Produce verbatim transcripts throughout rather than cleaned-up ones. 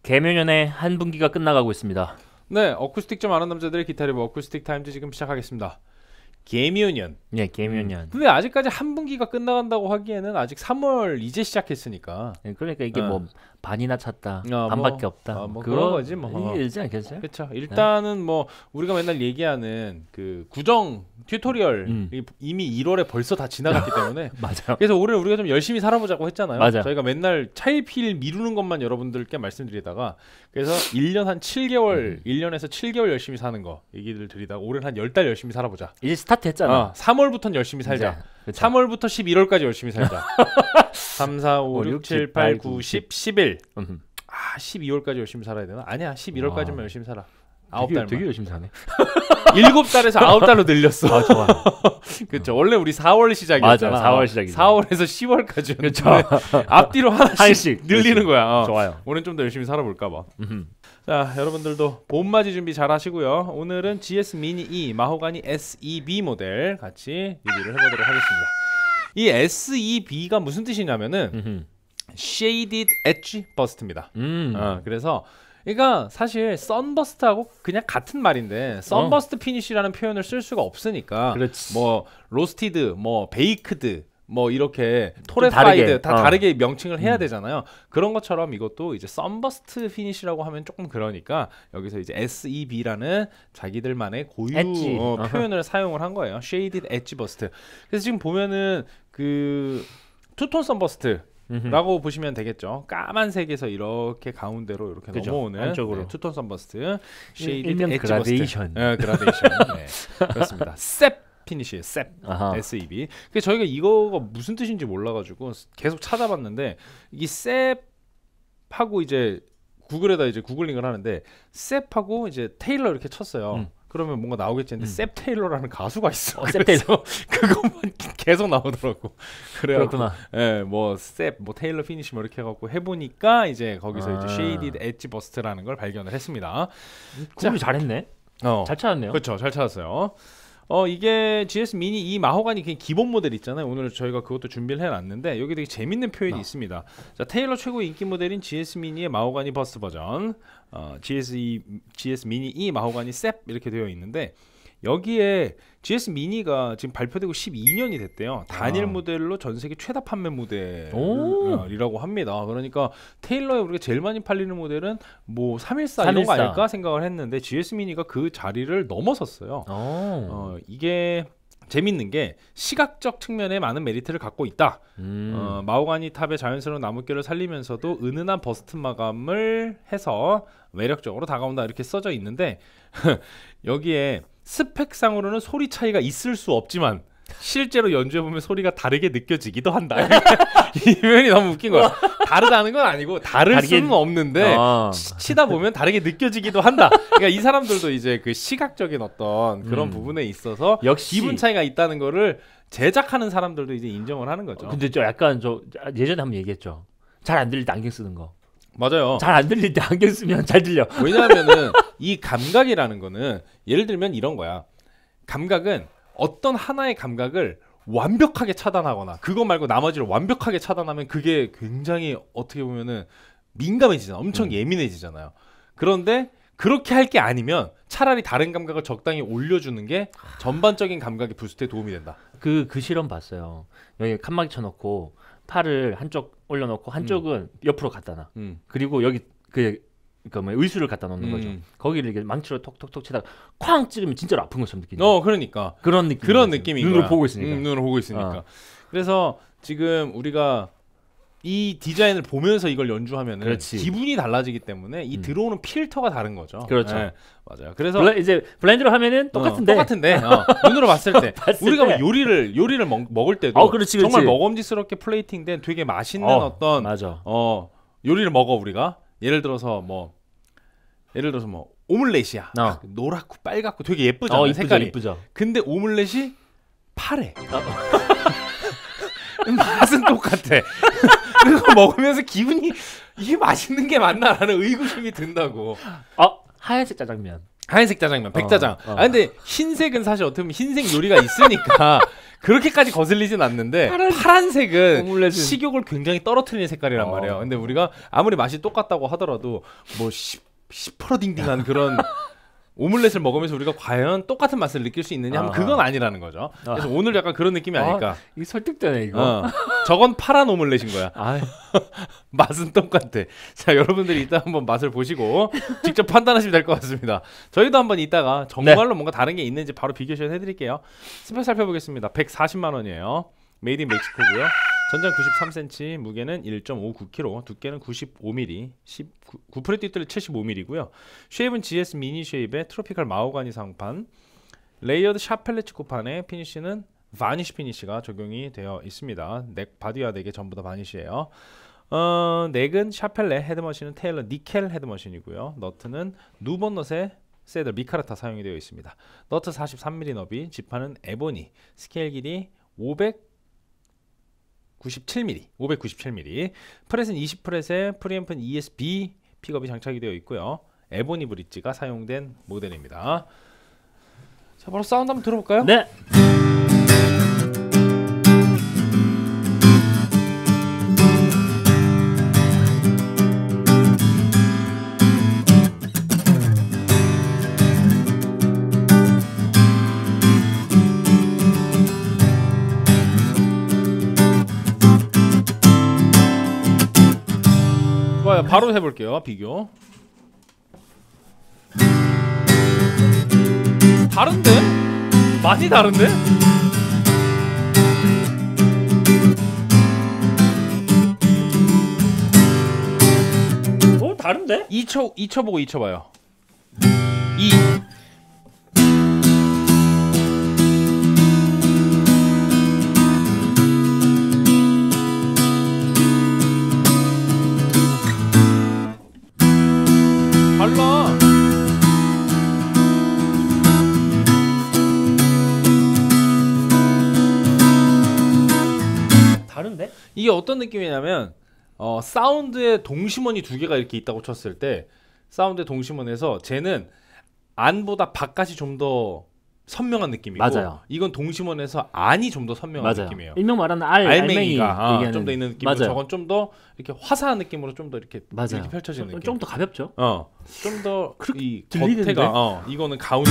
개묘년의 한 분기가 끝나가고 있습니다. 네, 어쿠스틱 좀 아는 남자들의 기타 리뷰 어쿠스틱 타임즈 지금 시작하겠습니다. 개묘년. 네, 개묘년. 음. 근데 아직까지 한 분기가 끝나간다고 하기에는 아직 삼월 이제 시작했으니까. 네, 그러니까 이게 어. 뭐 반이나 찼다, 어, 반밖에 뭐, 없다. 어, 뭐 그런 거지 뭐. 일지 않겠어요? 그렇죠. 일단은 네. 뭐 우리가 맨날 얘기하는 그 구정 튜토리얼 음. 이미 일월에 벌써 다 지나갔기 때문에 맞아요. 그래서 올해 우리가 좀 열심히 살아보자고 했잖아요. 맞아요. 저희가 맨날 차일피일 미루는 것만 여러분들께 말씀드리다가 그래서 일 년 한 칠 개월, 음. 일 년에서 칠 개월 열심히 사는 거 얘기를 드리다가 올해는 한 열 달 열심히 살아보자. 이제 스타트 했잖아. 어, 삼월부터는 열심히 살자. 네. 삼월부터 십일월까지 열심히 살자. 삼, 사, 오, 육, 칠, 팔, 구, 십, 십일. 음. 아, 십이월까지 열심히 살아야 되나? 아니야, 십일월까지만 열심히 살아. 아홉 달만. 되게 열심히 사네. 일곱 달에서 아홉 달로 늘렸어. 아, 좋아. 그렇죠. 원래 우리 사월 시작이었잖아. 맞아, 사월 시작이죠. 사월에서 시월까지. 그렇죠. 앞뒤로 하나씩, 하나씩 늘리는 그렇지. 거야. 어. 좋아요. 오늘 좀 더 열심히 살아볼까 봐. 자, 여러분들도 봄맞이 준비 잘 하시고요. 오늘은 지에스 미니 E 마호가니 에스 이 비 모델 같이 리뷰를 해보도록 하겠습니다. 이 에스 이 비가 무슨 뜻이냐면은 Shaded Edge Burst입니다. 음. 어, 그래서 그러니까 사실 선버스트하고 그냥 같은 말인데 선버스트 어. 피니쉬라는 표현을 쓸 수가 없으니까 그렇지. 뭐 로스티드, 뭐 베이크드, 뭐 이렇게 토레파이드 다 어. 다르게 명칭을 해야 음. 되잖아요. 그런 것처럼 이것도 이제 선버스트 피니쉬라고 하면 조금 그러니까 여기서 이제 에스 이 비라는 자기들만의 고유 어, 표현을 사용을 한 거예요. Shaded Edge Burst. 그래서 지금 보면은 그 투톤 선버스트 라고 보시면 되겠죠. 까만색에서 이렇게 가운데로 이렇게 그죠? 넘어오는 안쪽으로 네, 투톤 선버스트, 쉐이드 엣지 그라데이션. 네, 그라데이션. 네, 그렇습니다. 셉 피니시, 셉 에스 이 비. 그래서 저희가 이거가 무슨 뜻인지 몰라가지고 계속 찾아봤는데 이 셉하고 이제 구글에다 이제 구글링을 하는데 셉하고 이제 테일러 이렇게 쳤어요. 음. 그러면 뭔가 나오겠지 했는데 음. 셉 테일러라는 가수가 있어. 어, 셉 테일러. 그것만 계속 나오더라고. 그렇구나. 예, 뭐 셉, 뭐 테일러 피니시 뭐 이렇게 해갖고 해보니까 이제 거기서 아. 이제 Shaded Edge Burst라는 걸 발견을 했습니다. 구글이 잘했네. 어, 잘 찾았네요. 그렇죠, 잘 찾았어요. 어 이게 지에스 미니 이 마호가니 그냥 기본 모델 있잖아요. 오늘 저희가 그것도 준비를 해놨는데 여기 되게 재밌는 표현이 어. 있습니다. 자, 테일러 최고 인기 모델인 지에스 미니의 마호가니 버스트 버전, 어, 지에스, 지에스 미니 이 마호가니 셉 이렇게 되어 있는데 여기에 지에스 미니가 지금 발표되고 십이 년이 됐대요. 단일 아. 모델로 전 세계 최다 판매 모델이라고 합니다. 그러니까 테일러에 우리가 제일 많이 팔리는 모델은 뭐 삼일사 이런 거 아닐까 생각을 했는데 지에스 미니가 그 자리를 넘어섰어요. 어, 이게 재밌는 게 시각적 측면에 많은 메리트를 갖고 있다. 음. 어, 마호가니 탑의 자연스러운 나뭇결을 살리면서도 은은한 버스트 마감을 해서 매력적으로 다가온다 이렇게 써져 있는데 여기에 스펙상으로는 소리 차이가 있을 수 없지만 실제로 연주해보면 소리가 다르게 느껴지기도 한다. 이 표현이 너무 웃긴 거야. 다르다는 건 아니고 다를 다르게... 수는 없는데 어. 치다 보면 다르게 느껴지기도 한다. 그러니까 이 사람들도 이제 그 시각적인 어떤 그런 음. 부분에 있어서 역시 기분 차이가 있다는 거를 제작하는 사람들도 이제 인정을 하는 거죠. 근데 저 약간 저 예전에 한번 얘기했죠. 잘 안 들릴 때 안경 쓰는 거. 맞아요. 잘 안 들릴 때 안경 쓰면 잘 들려. 왜냐하면은 이 감각이라는 거는 예를 들면 이런 거야. 감각은 어떤 하나의 감각을 완벽하게 차단하거나 그거 말고 나머지를 완벽하게 차단하면 그게 굉장히 어떻게 보면은 민감해지잖아. 엄청 음. 예민해지잖아요. 그런데 그렇게 할 게 아니면 차라리 다른 감각을 적당히 올려주는 게 전반적인 감각의 부스트에 도움이 된다. 그, 그 실험 봤어요. 여기 칸막이 쳐놓고 팔을 한쪽 올려놓고 한쪽은 음. 옆으로 갖다 놔. 음. 그리고 여기 그 그 뭐 의수를 갖다 놓는 음. 거죠. 거기를 이렇게 망치로 톡톡톡 치다가 쾅 찌르면 진짜로 아픈 것처럼 느끼는. 어, 그러니까 그런 느낌. 그런 느낌이 눈으로 거야. 보고 있으니까. 음, 눈으로 보고 있으니까. 어. 그래서 지금 우리가 이 디자인을 보면서 이걸 연주하면은 기분이 달라지기 때문에 이 음. 들어오는 필터가 다른 거죠. 그렇죠. 네, 맞아요. 그래서 블라, 이제 블라인드로 하면은 똑같은데. 어, 똑같은데 어, 눈으로 봤을 때 봤을 우리가 때. 뭐 요리를 요리를 먹, 먹을 때도 어, 그렇지, 그렇지. 정말 먹음직스럽게 플레이팅된 되게 맛있는 어, 어떤 맞아. 어 요리를 먹어 우리가 예를 들어서 뭐 예를 들어서 뭐 오믈렛이야. 어. 노랗고 빨갛고 되게 예쁘잖아. 어, 이쁘죠, 색깔이. 이쁘죠. 근데 오믈렛이 파래. 어. 맛은 똑같아. 그거 먹으면서 기분이 이게 맛있는 게 맞나라는 의구심이 든다고. 어, 하얀색 짜장면. 하얀색 짜장면, 백짜장. 어, 어. 아 근데 흰색은 사실 어떻게 보면 흰색 요리가 있으니까 그렇게까지 거슬리진 않는데 파란, 파란색은 오믈렛은... 식욕을 굉장히 떨어뜨리는 색깔이란 어. 말이에요. 근데 우리가 아무리 맛이 똑같다고 하더라도 뭐 시퍼러딩딩한 그런 오믈렛을 먹으면서 우리가 과연 똑같은 맛을 느낄 수 있느냐 하면 그건 아니라는 거죠. 그래서 아. 오늘 약간 그런 느낌이 아닐까. 아, 이게 설득되네 이거. 어. 저건 파란 오믈렛인 거야. 맛은 똑같아. 자, 여러분들이 이따 한번 맛을 보시고 직접 판단하시면 될 것 같습니다. 저희도 한번 이따가 정말로 네. 뭔가 다른 게 있는지 바로 비교시연 해드릴게요. 스펙 살펴보겠습니다. 백사십만 원이에요. 메이드 인 멕시코고요. 전장 구십삼 센티미터, 무게는 일 점 오구 킬로그램, 두께는 구십오 밀리미터, 구 프레 띠틀 칠십오 밀리미터고요. 쉐입은 지에스 미니 쉐입의 트로피칼 마호가니 상판, 레이어드 샤펠레츠 코판에 피니쉬는 바니쉬 피니쉬가 적용이 되어 있습니다. 넥, 바디와 넥에 전부 다 바니쉬예요. 어, 넥은 샤펠레, 헤드머신은 테일러 니켈 헤드머신이고요. 너트는 누번넛의 세더 미카르타 사용이 되어 있습니다. 너트 사십삼 밀리미터 너비, 지판은 에보니, 스케일 길이 오백구십칠 밀리미터, 오백구십칠 밀리미터, 프렛은 이십 프렛에 프리앰프는 이에스비 픽업이 장착이 되어 있고요. 에보니 브릿지가 사용된 모델입니다. 자, 바로 사운드 한번 들어볼까요? 네. 좋아요. 바로 해볼게요. 비교. 다른데? 많이 다른데? 어? 다른데? 이 초, 이 초 보고 이 초 봐요. 이. 달라. 다른데? 이게 어떤 느낌이냐면 어, 사운드의 동심원이 두 개가 이렇게 있다고 쳤을 때 사운드의 동심원에서 쟤는 안보다 바깥이 좀 더 선명한 느낌이고 맞아요. 이건 동심원에서 안이 좀 더 선명한 맞아요. 느낌이에요. 일명 말하는 알, 알맹이가 어, 좀 더 있는 느낌이고 저건 좀 더 이렇게 화사한 느낌으로 좀 더 이렇게, 이렇게 펼쳐지는 느낌. 좀 더 가볍죠? 어, 좀 더 이 겉에가 어, 이거는 가운데.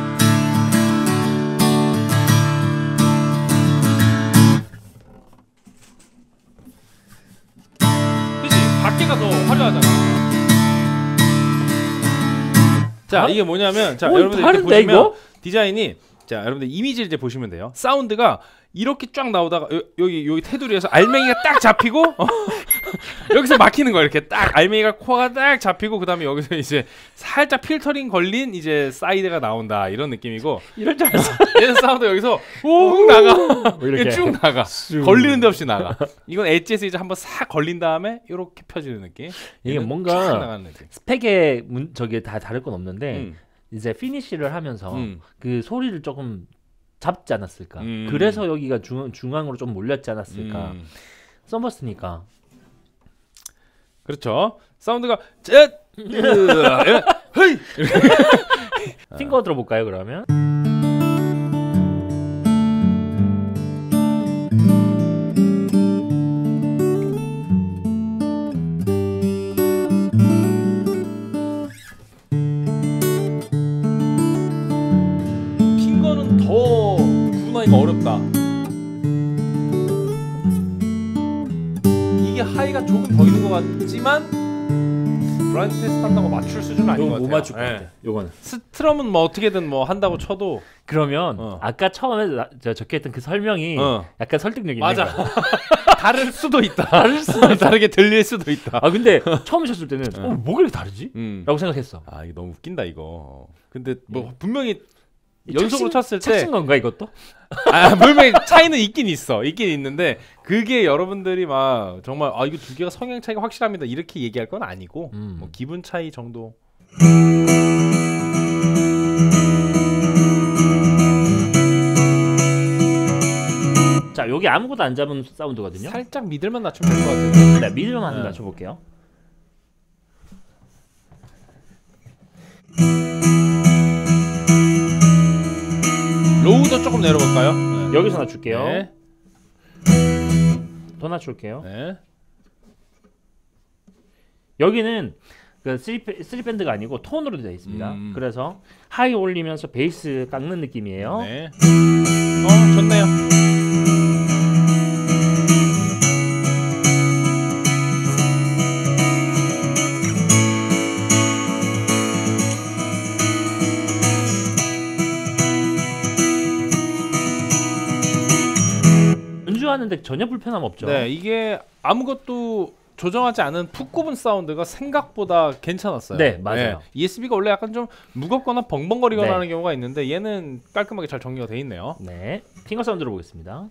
그치? 밖에가 더 화려하잖아. 자, 아? 이게 뭐냐면 자, 오, 여러분들 이렇게 보시면 이거? 디자인이 자, 여러분들 이미지를 이제 보시면 돼요. 사운드가 이렇게 쫙 나오다가 여, 여기 여기 테두리에서 알맹이가 딱 잡히고 어, 여기서 막히는 거야. 이렇게 딱 알맹이가 코가 딱 잡히고 그다음에 여기서 이제 살짝 필터링 걸린 이제 사이드가 나온다 이런 느낌이고 이럴 줄 알았어. 얘는 사운드 여기서 오 나가 이렇게 쭉 나가 쑥. 걸리는 데 없이 나가. 이건 엣지에서 이제 한번 싹 걸린 다음에 이렇게 펴지는 느낌. 이게 뭔가 스펙에 문, 저게 다 다를 건 없는데 음. 이제 피니쉬를 하면서 음. 그 소리를 조금 잡지 않았을까. 음. 그래서 여기가 중, 중앙으로 좀 몰렸지 않았을까. 음. 썬버스니까. 그렇죠. 사운드가 쨉! 헤이! 핑거 들어볼까요 그러면? 어렵다. 이게 하이가 조금 더 있는 것 같지만 브라이드 테스트 한다고 맞출 수준은 아닌 것 같아요. 못 맞출 것 같아. 요거는 스트럼은 뭐 어떻게든 뭐 한다고 쳐도 그러면 어. 아까 처음에 나, 저 적혀있던 그 설명이 어. 약간 설득력이 맞아. 있는 거야. 다를 수도 있다. 다를 수도 다르게 들릴 수도 있다. 아 근데 처음 쳤을 때는 어, 뭐가 이렇게 다르지? 음. 라고 생각했어. 아 이거 너무 웃긴다 이거. 근데 뭐 음. 분명히 연속으로 쳤을 때 착신 건가 이것도? 아 분명히 차이는 있긴 있어 있긴 있는데 그게 여러분들이 막 정말 아 이거 두 개가 성향 차이가 확실합니다 이렇게 얘기할 건 아니고 음. 뭐 기분 차이 정도. 자 여기 아무것도 안 잡은 사운드거든요. 살짝 미들만 낮추면 될 것 같아요. 네 미들만 네. 낮춰볼게요. 조금 내려볼까요? 네. 여기서 낮출게요. 네. 더 낮출게요. 네. 여기는 그 쓰리, 쓰리 밴드가 아니고 톤으로 되어 있습니다. 음. 그래서 하이 올리면서 베이스 깎는 느낌이에요. 네. 어, 좋네요. 연주하는데 전혀 불편함 없죠. 네, 이게 아무것도 조정하지 않은 푹 굽은 사운드가 생각보다 괜찮았어요. 네, 맞아요. 네, 이에스비가 원래 약간 좀 무겁거나 벙벙거리거나 네. 하는 경우가 있는데 얘는 깔끔하게 잘 정리가 돼 있네요. 네, 핑거 사운드 들어보겠습니다.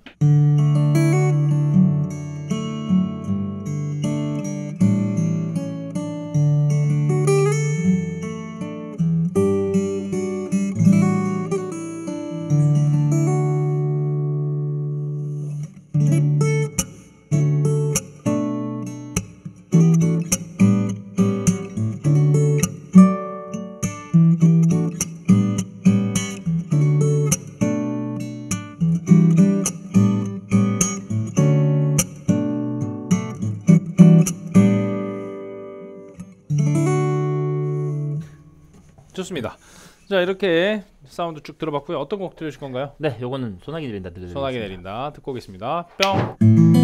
좋습니다. 자, 이렇게 사운드 쭉 들어봤고요. 어떤 곡 들으실 건가요? 네, 요거는 소나기 내린다 들으겠습니다. 소나기 내린다 듣고 오겠습니다. 뿅.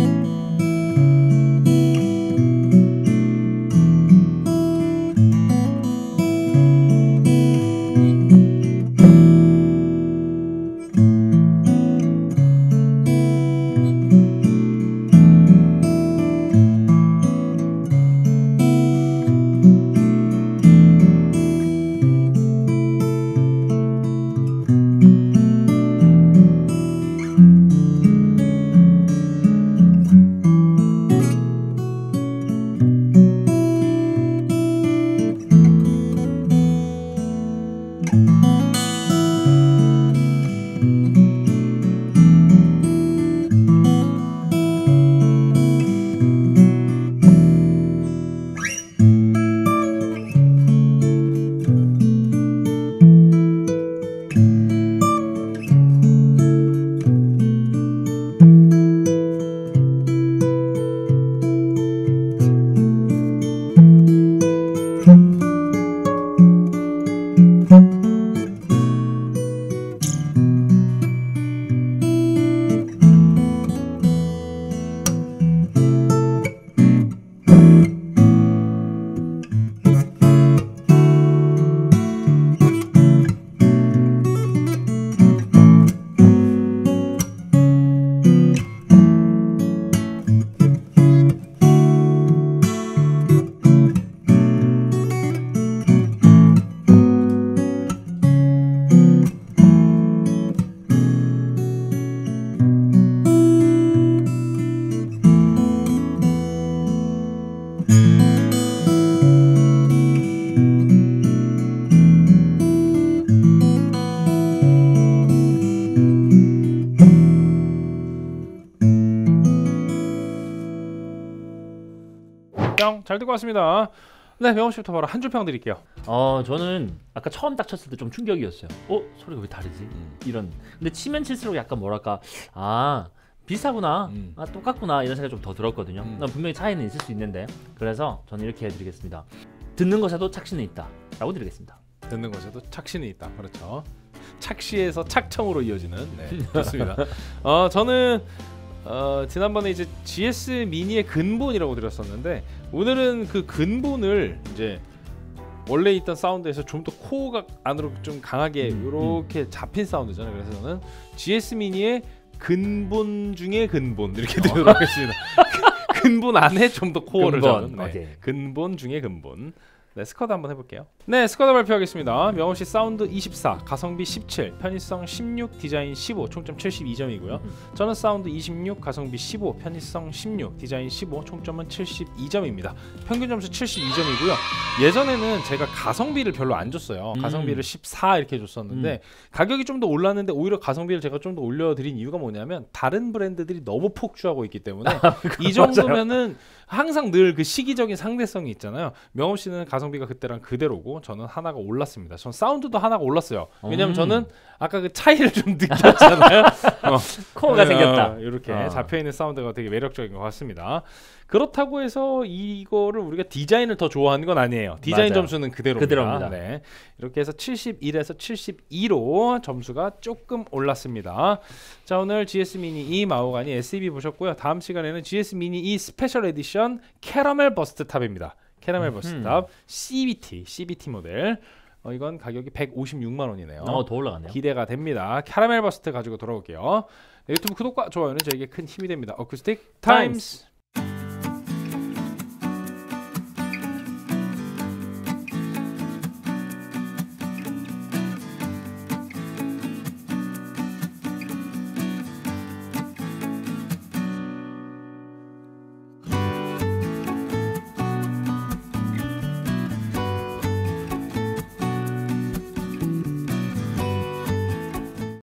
잘 듣고 왔습니다. 네, 명호 씨부터 바로 한 줄 평 드릴게요. 어, 저는 아까 처음 딱 쳤을 때 좀 충격이었어요. 어, 소리가 왜 다르지? 음. 이런. 근데 치면 칠수록 약간 뭐랄까, 아 비슷하구나, 음. 아 똑같구나 이런 생각이 좀 더 들었거든요. 음. 분명히 차이는 있을 수 있는데, 그래서 저는 이렇게 해드리겠습니다. 듣는 것에도 착신은 있다라고 드리겠습니다. 듣는 것에도 착신이 있다. 그렇죠. 착시에서 착청으로 이어지는. 네, 좋습니다. 어, 저는 어, 지난번에 이제 지에스 미니의 근본이라고 드렸었는데 오늘은 그 근본을 이제 원래 있던 사운드에서 좀 더 코어가 안으로 좀 강하게 이렇게 음, 음. 잡힌 사운드잖아요. 그래서 저는 지에스 미니의 근본 중에 근본 이렇게 드리도록 하겠습니다. 근본 안에 좀 더 코어를 잡은 네. 근본 중에 근본. 네, 스쿼드 한번 해볼게요. 네, 스쿼드 발표하겠습니다. 명호씨 사운드 이십사, 가성비 십칠, 편의성 십육, 디자인 십오, 총점 칠십이 점이고요. 저는 사운드 이십육, 가성비 십오, 편의성 십육, 디자인 십오, 총점은 칠십이 점입니다. 평균 점수 칠십이 점이고요. 예전에는 제가 가성비를 별로 안 줬어요. 음. 가성비를 십사 이렇게 줬었는데 음. 가격이 좀 더 올랐는데 오히려 가성비를 제가 좀 더 올려드린 이유가 뭐냐면 다른 브랜드들이 너무 폭주하고 있기 때문에 이 정도면은 항상 늘 그 시기적인 상대성이 있잖아요. 명호 씨는 가성 가성비가 그때랑 그대로고 저는 하나가 올랐습니다. 전 사운드도 하나가 올랐어요. 왜냐면 음. 저는 아까 그 차이를 좀 느꼈잖아요. 어. 코어가 생겼다. 어, 이렇게 어. 잡혀있는 사운드가 되게 매력적인 것 같습니다. 그렇다고 해서 이거를 우리가 디자인을 더 좋아하는 건 아니에요. 디자인 맞아요. 점수는 그대로입니다. 그대로입니다. 네. 이렇게 해서 칠십일에서 칠십이로 점수가 조금 올랐습니다. 자, 오늘 지에스 미니 이 마호가니 에스이비 보셨고요. 다음 시간에는 지에스 미니 이 스페셜 에디션 캐러멜 버스트 탑입니다. 캐러멜 버스트 탑 씨비티 씨비티 모델. 어, 이건 가격이 백오십육만 원이네요. 어, 더 올라가네요. 기대가 됩니다. 캐러멜 버스트 가지고 돌아올게요. 네, 유튜브 구독과 좋아요는 저에게 큰 힘이 됩니다. 어쿠스틱 타임스.